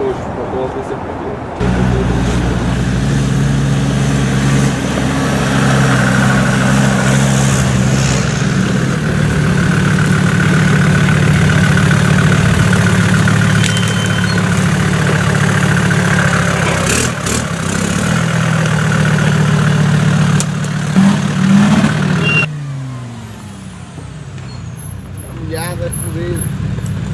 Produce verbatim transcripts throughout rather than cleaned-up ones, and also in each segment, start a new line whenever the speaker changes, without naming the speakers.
depois para o golpe é sempre aquilo.
Molhada, fodido.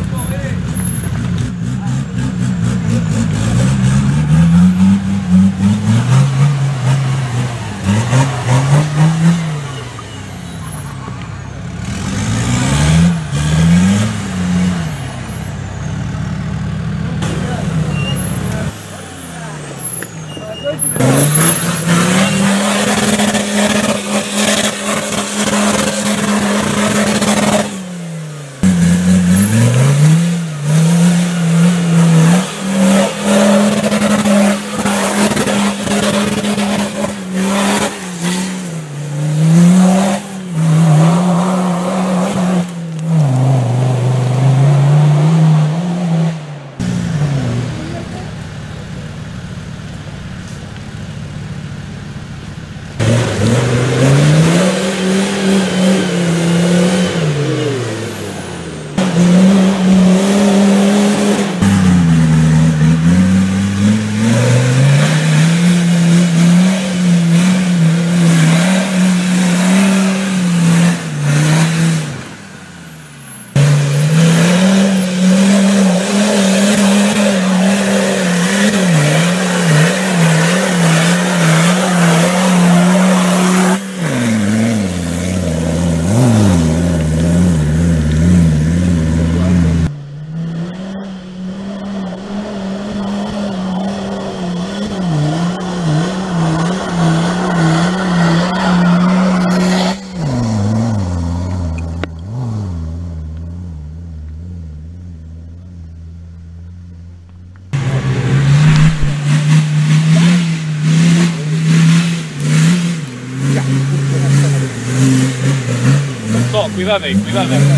Só, cuidado aí, cuidado aí.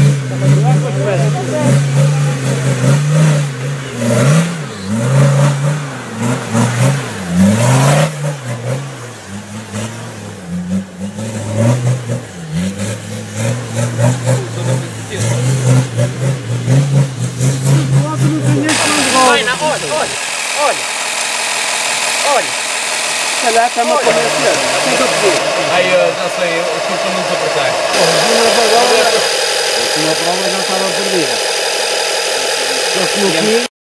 Vai na, olha, olha, olha, olha. Se calhar está-me a convencer. Tem que eu dizer.
Aí, já sei, eu estou muito apertar.
A prova já estava perdida. Só que no fim...